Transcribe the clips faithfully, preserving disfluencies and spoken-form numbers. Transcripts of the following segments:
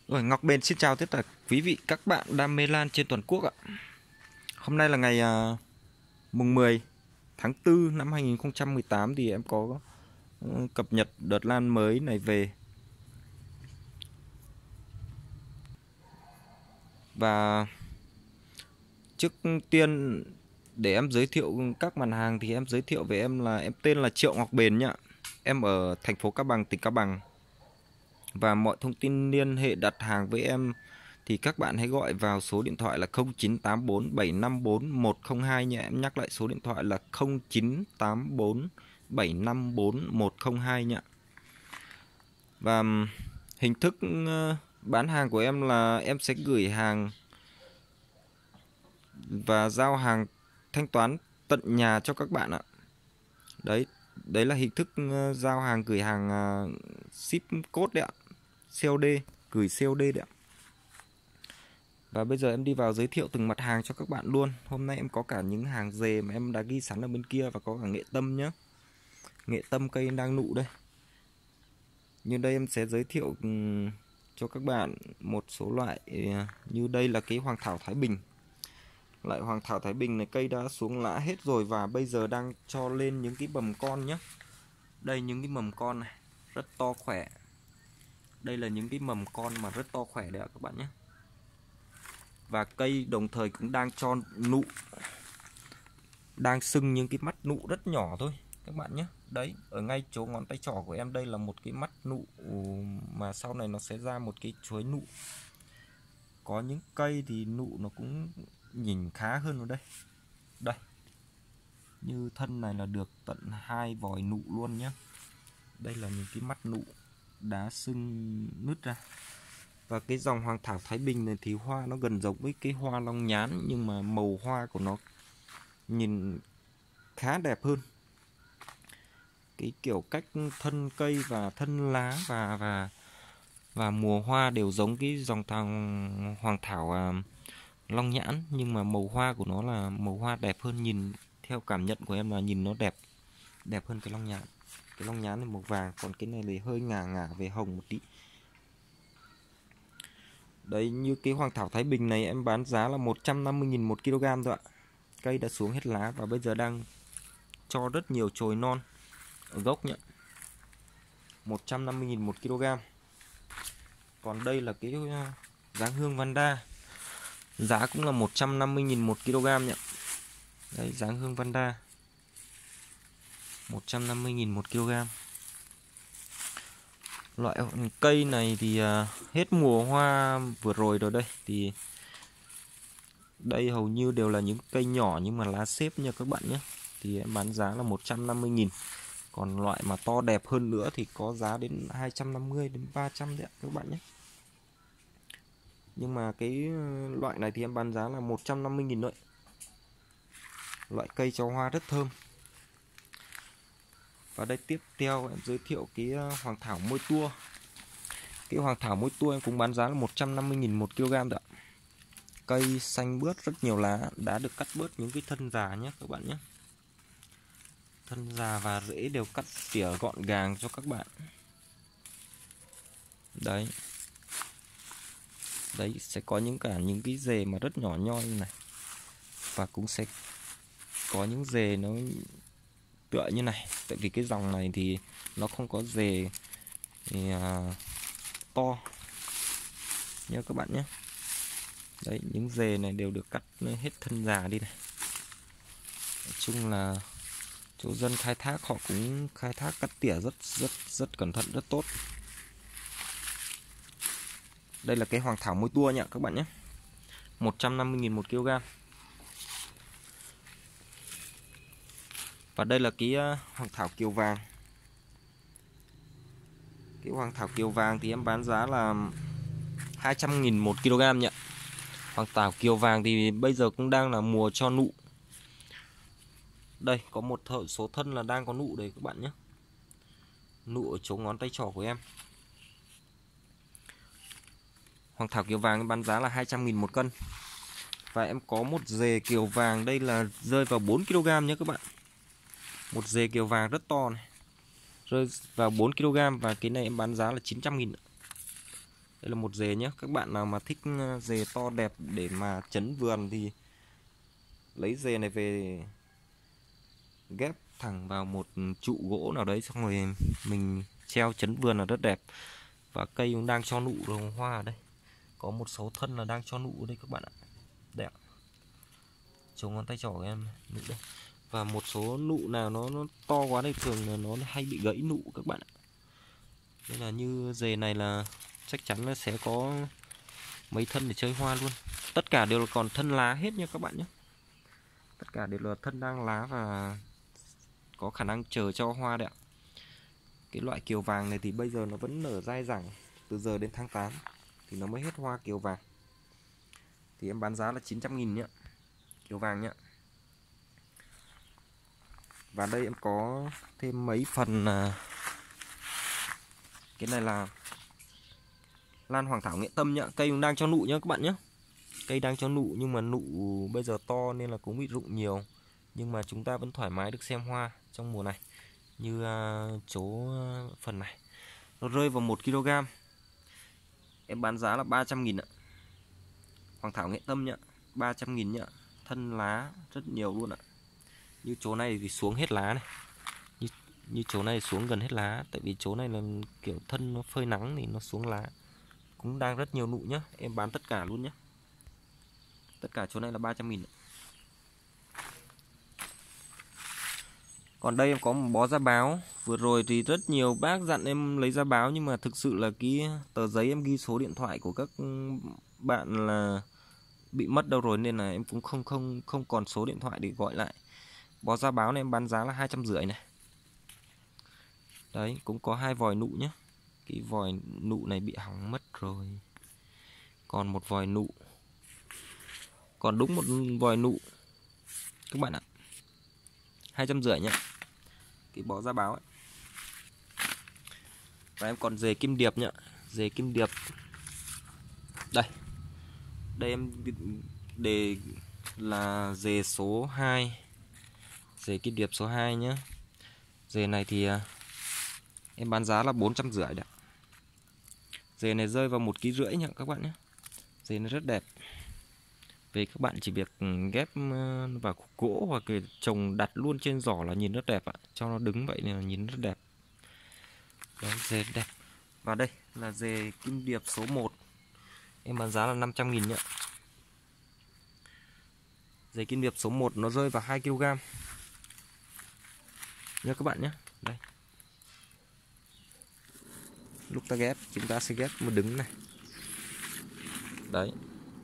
Rồi, Ngọc Bền xin chào tất cả quý vị các bạn đam mê lan trên toàn quốc ạ. Hôm nay là ngày à, mùng mười tháng tư năm hai nghìn không trăm mười tám thì em có ừ, cập nhật đợt lan mới này về. Và trước tiên để em giới thiệu các mặt hàng thì em giới thiệu về em là em tên là Triệu Ngọc Bền nhá. Em ở thành phố Cao Bằng, tỉnh Cao Bằng. Và mọi thông tin liên hệ đặt hàng với em thì các bạn hãy gọi vào số điện thoại là không chín tám bốn bảy năm bốn một không hai nhé. Em nhắc lại số điện thoại là không chín tám bốn bảy năm bốn một không hai nhé. Và hình thức bán hàng của em là em sẽ gửi hàng và giao hàng thanh toán tận nhà cho các bạn ạ. Đấy, đấy là hình thức giao hàng gửi hàng ship code đấy ạ. xê ô đê, gửi xê ô đê đấy ạ. Và bây giờ em đi vào giới thiệu từng mặt hàng cho các bạn luôn. Hôm nay em có cả những hàng dề mà em đã ghi sẵn ở bên kia và có cả nghệ tâm nhé. Nghệ tâm cây đang nụ đây. Như đây em sẽ giới thiệu cho các bạn một số loại. Như đây là cái Hoàng Thảo Thái Bình. Loại Hoàng Thảo Thái Bình này cây đã xuống lá hết rồi và bây giờ đang cho lên những cái mầm con nhé. Đây những cái mầm con này rất to khỏe. Đây là những cái mầm con mà rất to khỏe đấy ạ các bạn nhé. Và cây đồng thời cũng đang cho nụ, đang sưng những cái mắt nụ rất nhỏ thôi các bạn nhé. Đấy, ở ngay chỗ ngón tay trỏ của em đây là một cái mắt nụ mà sau này nó sẽ ra một cái chuối nụ. Có những cây thì nụ nó cũng nhìn khá hơn ở đây. Đây, như thân này là được tận hai vòi nụ luôn nhé. Đây là những cái mắt nụ đã sưng nứt ra. Và cái dòng Hoàng Thảo Thái Bình này thì hoa nó gần giống với cái hoa long nhán, nhưng mà màu hoa của nó nhìn khá đẹp hơn. Cái kiểu cách thân cây và thân lá và và và mùa hoa đều giống cái dòng thằng Hoàng Thảo à, long nhãn, nhưng mà màu hoa của nó là màu hoa đẹp hơn. Nhìn theo cảm nhận của em là nhìn nó đẹp đẹp hơn cái long nhãn. Cái long nhãn này màu vàng, còn cái này thì hơi ngả ngả về hồng một tí. Đấy, như cái Hoàng Thảo Thái Bình này em bán giá là một trăm năm mươi nghìn một ki lô gam thôi ạ. Cây đã xuống hết lá và bây giờ đang cho rất nhiều chồi non ở gốc nhé. một trăm năm mươi nghìn một ki lô gam. Còn đây là cái dáng hương Vanda. Giá cũng là một trăm năm mươi nghìn một ki lô gam nhé. Đây, dáng hương Vanda. một trăm năm mươi nghìn một ki lô gam. Loại cây này thì hết mùa hoa vừa rồi rồi đây. Thì đây hầu như đều là những cây nhỏ nhưng mà lá xếp nha các bạn nhé. Thì em bán giá là một trăm năm mươi nghìn. Còn loại mà to đẹp hơn nữa thì có giá đến hai trăm năm mươi đến ba trăm đấy ạ các bạn nhé. Nhưng mà cái loại này thì em bán giá là một trăm năm mươi nghìn thôi. Loại cây cho hoa rất thơm. Và đây tiếp theo em giới thiệu cái Hoàng Thảo Môi Tua. Cái Hoàng Thảo Môi Tua em cũng bán giá là một trăm năm mươi nghìn một ki lô gam đấy ạ. Cây xanh bướt, rất nhiều lá, đã được cắt bớt những cái thân già nhé các bạn nhé. Thân già và rễ đều cắt tỉa gọn gàng cho các bạn. Đấy. Đấy, sẽ có những cả những cái rễ mà rất nhỏ nhoi như này. Và cũng sẽ có những rễ nó tựa như này. Tại vì cái dòng này thì nó không có rễ thì, à, to nha các bạn nhé. Đấy, những rễ này đều được cắt hết thân già đi này. Nói chung là chỗ dân khai thác họ cũng khai thác cắt tỉa rất rất rất cẩn thận, rất tốt. Đây là cái Hoàng Thảo Môi Tua nhá các bạn nhé. một trăm năm mươi nghìn một ki lô gam. Và đây là cái Hoàng Thảo Kiều Vàng. Cái Hoàng Thảo Kiều Vàng thì em bán giá là hai trăm nghìn một ki lô gam nhá. Hoàng Thảo Kiều Vàng thì bây giờ cũng đang là mùa cho nụ. Đây có một số thân là đang có nụ đấy các bạn nhé. Nụ ở chỗ ngón tay trỏ của em. Hoàng Thảo Kiều Vàng bán giá là hai trăm nghìn một cân. Và em có một rề kiều vàng, đây là rơi vào bốn ki lô gam nhé các bạn. Một rề kiều vàng rất to này, rơi vào bốn ki lô gam. Và cái này em bán giá là chín trăm nghìn. Đây là một rễ nhé. Các bạn nào mà thích rễ to đẹp để mà chấn vườn thì lấy rễ này về ghép thẳng vào một trụ gỗ nào đấy, xong rồi mình treo chấn vườn là rất đẹp. Và cây cũng đang cho nụ rồi, hoa ở đây có một số thân là đang cho nụ ở đây các bạn ạ. Đẹp. Chống ngón tay trỏ của em nụ đây. Và một số nụ nào nó, nó to quá thì thường là nó hay bị gãy nụ các bạn ạ. Nên là như rễ này là chắc chắn là sẽ có mấy thân để chơi hoa luôn. Tất cả đều là còn thân lá hết nha các bạn nhé. Tất cả đều là thân đang lá và có khả năng chờ cho hoa đấy ạ. Cái loại kiều vàng này thì bây giờ nó vẫn nở dai dẳng, từ giờ đến tháng tám thì nó mới hết hoa kiều vàng. Thì em bán giá là chín trăm nghìn nhá, kiều vàng nhá. Và đây em có thêm mấy phần là cái này là lan hoàng thảo nghệ tâm nhá. Cây cũng đang cho nụ nhá các bạn nhé. Cây đang cho nụ nhưng mà nụ bây giờ to nên là cũng bị rụng nhiều. Nhưng mà chúng ta vẫn thoải mái được xem hoa trong mùa này. Như uh, chỗ phần này nó rơi vào một ki lô gam, em bán giá là ba trăm nghìn ạ. Hoàng thảo nghệ tâm nhá, ba trăm nghìn nhá. Thân lá rất nhiều luôn ạ. Như chỗ này thì xuống hết lá này. Như, như chỗ này xuống gần hết lá. Tại vì chỗ này là kiểu thân nó phơi nắng thì nó xuống lá. Cũng đang rất nhiều nụ nhá. Em bán tất cả luôn nhá. Tất cả chỗ này là ba trăm nghìn. Còn đây em có một bó giá báo. Vừa rồi thì rất nhiều bác dặn em lấy giá báo, nhưng mà thực sự là cái tờ giấy em ghi số điện thoại của các bạn là bị mất đâu rồi, nên là em cũng không không không còn số điện thoại để gọi lại. Bó giá báo này em bán giá là hai trăm rưỡi này. Đấy, cũng có hai vòi nụ nhé. Cái vòi nụ này bị hỏng mất rồi. Còn một vòi nụ. Còn đúng một vòi nụ các bạn ạ. hai trăm rưỡi nhé. Cái bó giá báo ấy. Và em còn dề kim điệp nhá. Dề kim điệp. Đây. Đây em đề là dề số hai. Dề kim điệp số hai nhé. Dề này thì em bán giá là bốn trăm rưỡi đấy. Dề này rơi vào một ký rưỡi nhá các bạn nhé. Dề này rất đẹp. Về các bạn chỉ việc ghép vào cục gỗ hoặc là trồng đặt luôn trên giỏ là nhìn rất đẹp ạ. Cho nó đứng vậy là nhìn rất đẹp. Đấy, dề đẹp. Và đây là dề kim điệp số một. Em bán giá là năm trăm nghìn nhá. Dề kim điệp số một nó rơi vào hai ki lô gam. Nha các bạn nhé. Đây. Lúc ta ghép chúng ta sẽ ghép một đứng này. Đấy.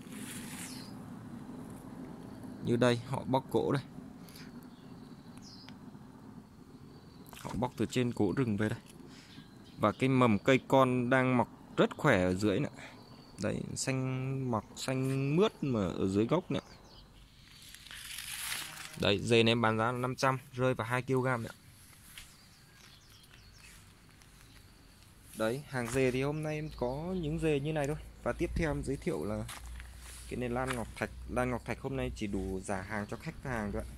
Như đây họ bóc gỗ đây. Họ bóc từ trên gỗ rừng về đây. Và cái mầm cây con đang mọc rất khỏe ở dưới nữa. Đấy, xanh mọc xanh mướt mà ở dưới gốc nữa. Đấy, dề này em bán giá là năm trăm, rơi vào hai ki lô gam nữa. Đấy, hàng dề thì hôm nay em có những dề như này thôi. Và tiếp theo em giới thiệu là cái này lan ngọc thạch. Lan ngọc thạch hôm nay chỉ đủ giả hàng cho khách hàng thôi ạ.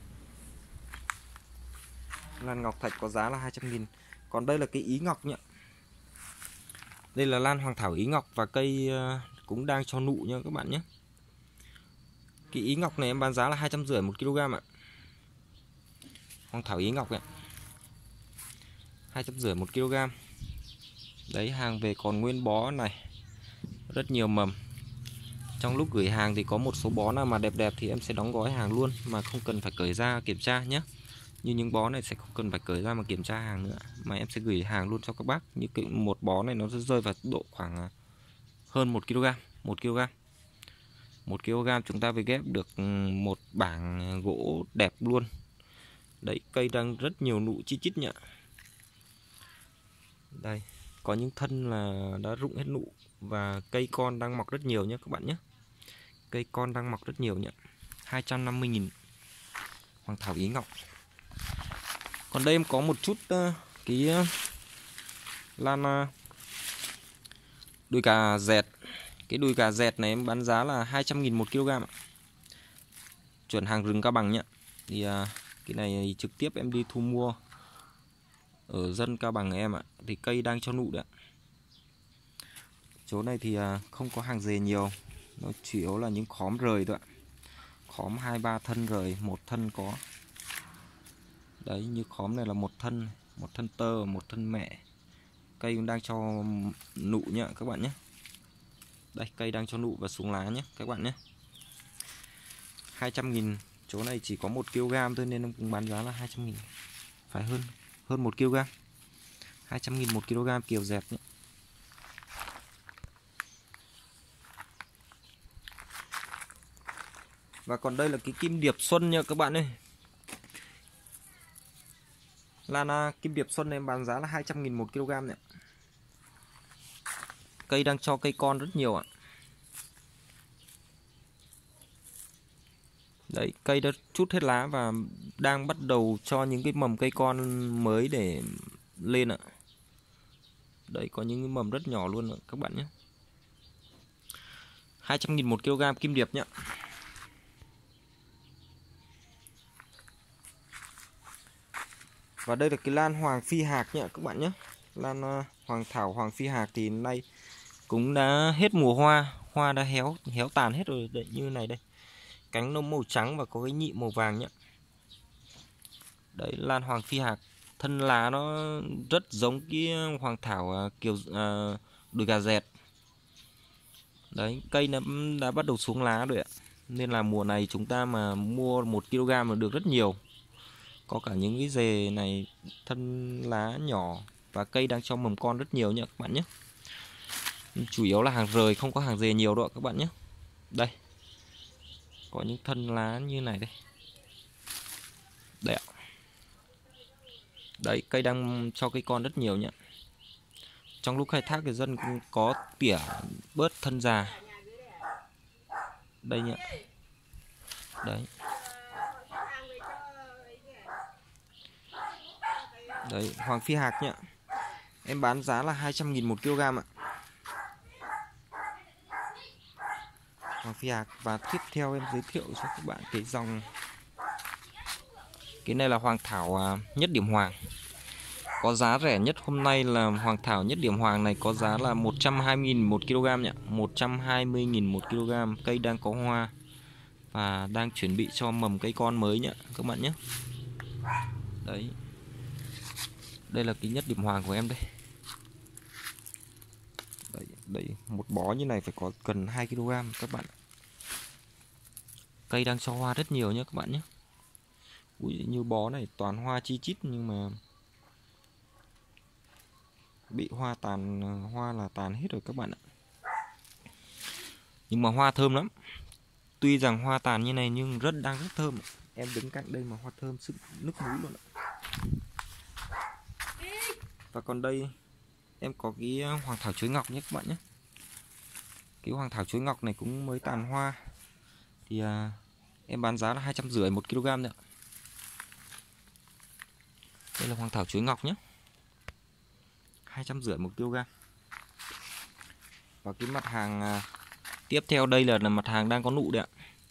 Lan ngọc thạch có giá là hai trăm nghìn. Còn đây là cái ý ngọc nhá. Đây là lan hoàng thảo ý ngọc và cây cũng đang cho nụ nha các bạn nhé. Cái ý ngọc này em bán giá là hai trăm rưỡi một ki lô gam ạ. Hoàng thảo ý ngọc ạ. hai trăm rưỡi một ki lô gam. Đấy, hàng về còn nguyên bó này. Rất nhiều mầm. Trong lúc gửi hàng thì có một số bó nào mà đẹp đẹp thì em sẽ đóng gói hàng luôn, mà không cần phải cởi ra kiểm tra nhé. Như những bó này sẽ không cần phải cởi ra mà kiểm tra hàng nữa, mà em sẽ gửi hàng luôn cho các bác. Như cái một bó này nó rơi vào độ khoảng hơn một ki lô gam, một ki lô gam. một ki lô gam chúng ta phải ghép được một bảng gỗ đẹp luôn. Đấy, cây đang rất nhiều nụ chi chít nhỉ. Đây, có những thân là đã rụng hết nụ và cây con đang mọc rất nhiều nhé các bạn nhé. Cây con đang mọc rất nhiều nhỉ. hai trăm năm mươi nghìn. Hoàng thảo ý ngọc. Còn đây em có một chút uh, cái uh, lan uh, đùi cà dẹt. Cái đùi cà dẹt này em bán giá là hai trăm nghìn một ki lô gam. Chuẩn hàng rừng Cao Bằng nhá. Thì uh, cái này thì trực tiếp em đi thu mua ở dân Cao Bằng em ạ. Thì cây đang cho nụ đấy ạ. Chỗ này thì không có hàng dề nhiều, nó chủ yếu là những khóm rời thôi ạ. Khóm hai ba thân rời, một thân có. Đấy, như khóm này là một thân, một thân tơ, một thân mẹ. Cây cũng đang cho nụ nhá các bạn nhé. Đây, cây đang cho nụ và xuống lá nhé các bạn nhé. hai trăm nghìn, chỗ này chỉ có một ki lô gam thôi nên cũng bán giá là hai trăm nghìn. Phải hơn hơn một ki lô gam. hai trăm nghìn một ki lô gam kiều dẹp nhé. Và còn đây là cái kim điệp xuân nha các bạn ơi. Lan kim điệp xuân này em bán giá là hai trăm nghìn một ki lô gam này. Cây đang cho cây con rất nhiều ạ. Đấy, cây đã chút hết lá và đang bắt đầu cho những cái mầm cây con mới để lên ạ. Đấy, có những cái mầm rất nhỏ luôn ạ các bạn nhé. hai trăm nghìn một ki lô gam kim điệp nhé. Và đây là cái lan hoàng phi hạc nhé các bạn nhé. Lan hoàng thảo hoàng phi hạc thì nay cũng đã hết mùa hoa, hoa đã héo héo tàn hết rồi. Đấy, như này đây, cánh nó màu trắng và có cái nhị màu vàng nhé. Đấy, lan hoàng phi hạc, thân lá nó rất giống cái hoàng thảo kiều à, đùi gà dẹt. Đấy, cây nó đã bắt đầu xuống lá rồi ạ. Nên là mùa này chúng ta mà mua một ki lô gam là được rất nhiều. Có cả những cái dề này thân lá nhỏ và cây đang cho mầm con rất nhiều nhé các bạn nhé. Chủ yếu là hàng rời, không có hàng dề nhiều đâu các bạn nhé. Đây, có những thân lá như này đây. Đây ạ. Đấy, cây đang cho cây con rất nhiều nhé. Trong lúc khai thác thì dân cũng có tỉa bớt thân già. Đây nhé. Đấy. Đấy, hoàng phi hạc nhé. Em bán giá là hai trăm nghìn một ki lô gam ạ. Hoàng phi hạc. Và tiếp theo em giới thiệu cho các bạn cái dòng. Cái này là hoàng thảo nhất điểm hoàng. Có giá rẻ nhất hôm nay là hoàng thảo nhất điểm hoàng này có giá là một trăm hai mươi nghìn một ki lô gam nhỉ. một trăm hai mươi nghìn một ki lô gam. Cây đang có hoa và đang chuẩn bị cho mầm cây con mới nhé các bạn nhé. Đấy. Đây là cái nhất điểm hoàng của em đây. Đấy, đấy, một bó như này phải có gần hai ki lô gam các bạn. Cây đang cho hoa rất nhiều nhé các bạn nhé. Ui, như bó này toàn hoa chi chít nhưng mà bị hoa tàn, hoa là tàn hết rồi các bạn ạ. Nhưng mà hoa thơm lắm. Tuy rằng hoa tàn như này nhưng rất đang rất thơm. Em đứng cạnh đây mà hoa thơm sức nước mũi luôn ạ. Và còn đây em có cái hoàng thảo chuối ngọc nhé các bạn nhé. Cái hoàng thảo chuối ngọc này cũng mới tàn hoa. Thì à, em bán giá là hai trăm rưỡi một ki lô gam nữa. Đây là hoàng thảo chuối ngọc nhé. hai trăm rưỡi một ki lô gam. Và cái mặt hàng à, tiếp theo đây là, là mặt hàng đang có nụ đấy ạ.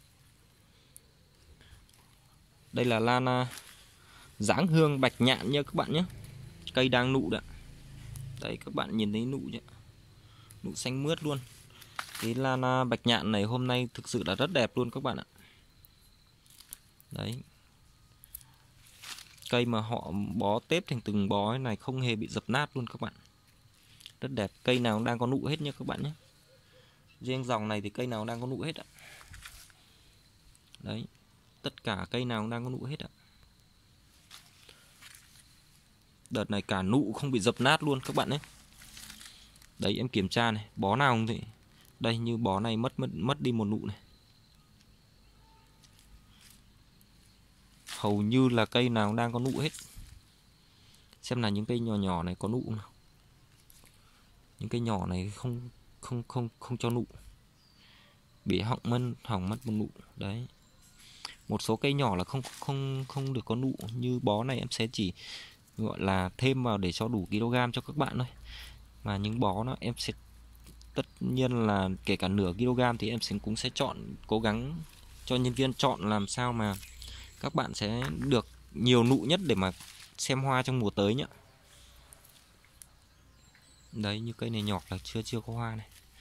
Đây là lan à, dáng hương bạch nhạn nha các bạn nhé. Cây đang nụ đấy. Đấy, các bạn nhìn thấy nụ nhé. Nụ xanh mướt luôn. Cái lan à, bạch nhạn này hôm nay thực sự là rất đẹp luôn các bạn ạ. Đấy. Cây mà họ bó tép thành từng bó này không hề bị dập nát luôn các bạn. Rất đẹp. Cây nào cũng đang có nụ hết nha các bạn nhé. Riêng dòng này thì cây nào đang có nụ hết ạ. Đấy. Tất cả cây nào cũng đang có nụ hết ạ. Đợt này cả nụ không bị dập nát luôn các bạn nhé. Đấy, em kiểm tra này, bó nào không thì đây, như bó này mất mất mất đi một nụ này. Hầu như là cây nào đang có nụ hết. Xem là những cây nhỏ nhỏ này có nụ không nào. Những cây nhỏ này không không không không cho nụ. Bị hỏng mất hỏng mất một nụ. Đấy. Một số cây nhỏ là không không không được có nụ, như bó này em sẽ chỉ gọi là thêm vào để cho đủ kg cho các bạn thôi. Mà những bó nó em sẽ tất nhiên là kể cả nửa kg thì em sẽ cũng sẽ chọn, cố gắng cho nhân viên chọn làm sao mà các bạn sẽ được nhiều nụ nhất để mà xem hoa trong mùa tới nhé. Đấy, như cây này nhọt là chưa chưa có hoa này.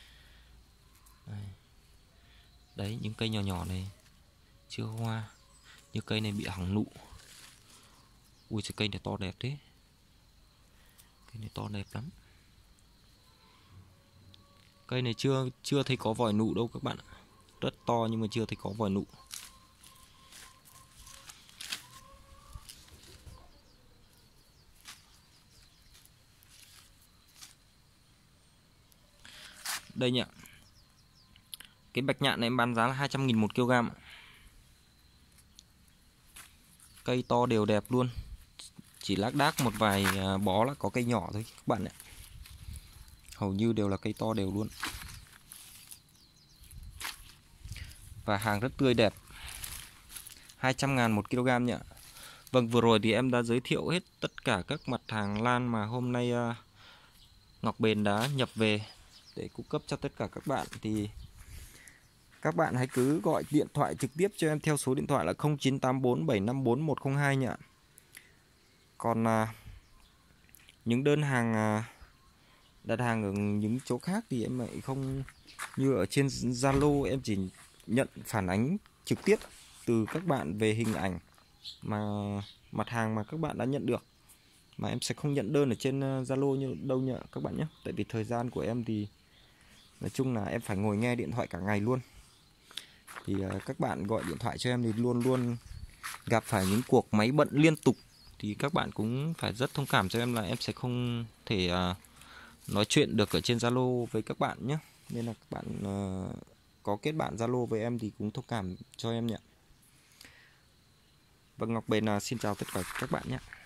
Đây. Đấy, những cây nhỏ nhỏ này chưa hoa, như cây này bị hỏng nụ. Ui, cái cây này to đẹp thế, cây này to đẹp lắm. Cây này chưa chưa thấy có vòi nụ đâu các bạn ạ, rất to nhưng mà chưa thấy có vòi nụ. Đây nhỉ, cái bạch nhạn này em bán giá là hai trăm nghìn một kg. Cây to đều đẹp luôn, chỉ lác đác một vài bó là có cây nhỏ thôi các bạn ạ. Hầu như đều là cây to đều luôn. Và hàng rất tươi đẹp, hai trăm ngàn một kg nhỉ. Vâng, vừa rồi thì em đã giới thiệu hết tất cả các mặt hàng lan mà hôm nay uh, Ngọc Bền đã nhập về để cung cấp cho tất cả các bạn. Thì các bạn hãy cứ gọi điện thoại trực tiếp cho em theo số điện thoại là không chín tám bốn bảy năm bốn một không hai nhỉ. Còn uh, những đơn hàng uh, đặt hàng ở những chỗ khác thì em lại không, như ở trên Zalo em chỉ nhận phản ánh trực tiếp từ các bạn về hình ảnh mà mặt hàng mà các bạn đã nhận được, mà em sẽ không nhận đơn ở trên Zalo như đâu nhỉ các bạn nhé. Tại vì thời gian của em thì nói chung là em phải ngồi nghe điện thoại cả ngày luôn. Thì uh, các bạn gọi điện thoại cho em thì luôn luôn gặp phải những cuộc máy bận liên tục, thì các bạn cũng phải rất thông cảm cho em là em sẽ không thể uh, nói chuyện được ở trên Zalo với các bạn nhé. Nên là các bạn uh, có kết bạn Zalo với em thì cũng thông cảm cho em nhé. Vâng, Ngọc Bền uh, xin chào tất cả các bạn nhé.